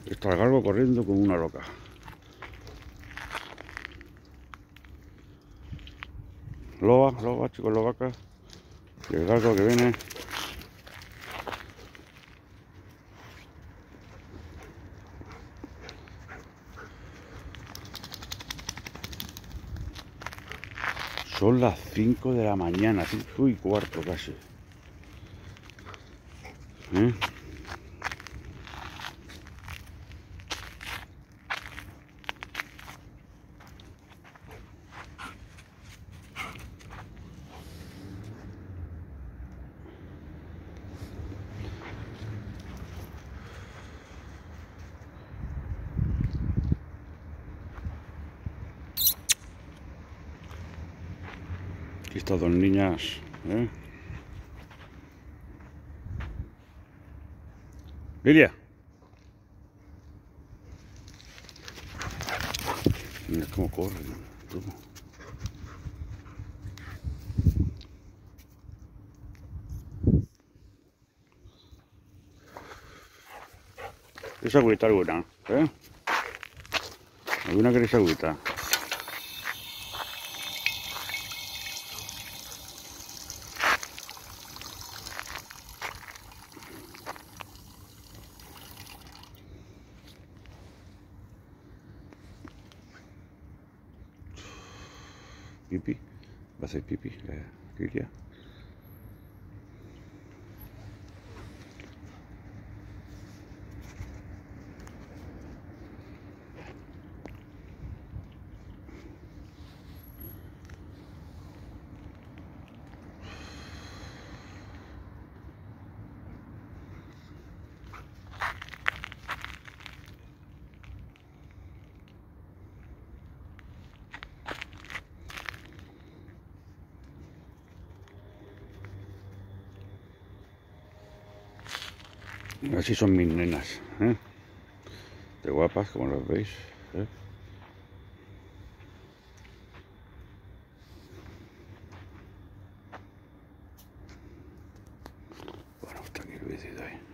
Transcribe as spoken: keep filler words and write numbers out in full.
Está el galgo corriendo como una loca. Loba, loba, chicos, lobaca. Y el galgo que viene. Son las cinco de la mañana, cinco y cuarto casi. ¿Eh? Aquí estas dos niñas, ¿eh? Lilia. Mira cómo corren. Tú. ¿Quieres agüita alguna? ¿Eh? ¿Alguna queréis agüita? Pipi, va a hacer pipi, eh, Lilia. Así son mis nenas, ¿eh? De guapas, como las veis, ¿eh? Bueno, hasta aquí el vídeo de hoy.